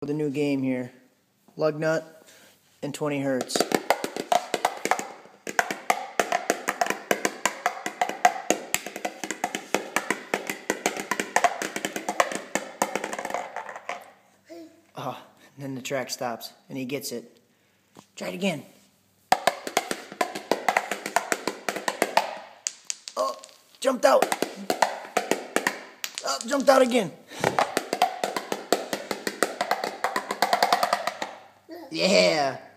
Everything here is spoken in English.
with a new game here. Lug nut and 20 hertz. Oh, and then the track stops and he gets it. Try it again. Oh, jumped out. Oh, jumped out again. Yeah.